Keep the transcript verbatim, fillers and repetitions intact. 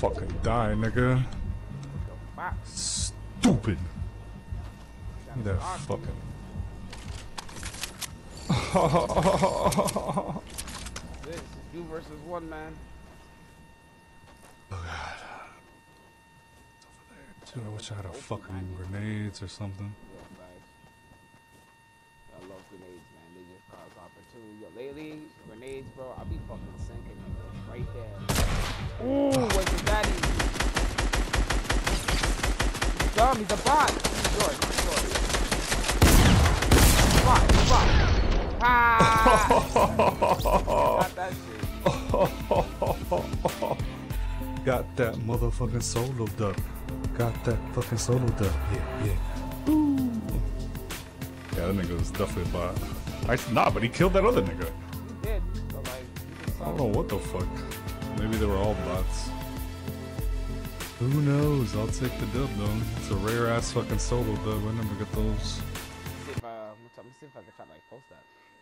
fucking die, nigga. Stupid. Look at that fucking. This is you versus one man. Oh god. Dude, I wish I had a fucking grenades or something. Yeah, facts. I love grenades, man. They just cause opportunity. Yo, lately, grenades, bro, I be fucking sinking niggas right there. Ooh, what's his daddy? He's dumb, he's a bot. He's yours, he's yours. He's a bot, he's a bot. Ah! Got that shit. Got that motherfucking solo duck. Got that fucking solo duck. Yeah, yeah. Ooh. Yeah, that nigga was definitely a bot. Actually, nah, but he killed that other nigga. He did, but like, I don't know what the fuck. Maybe they were all bots. Who knows? I'll take the dub though. It's a rare ass fucking solo dub. I never get those. See if, uh, let me see if I can try to like post that.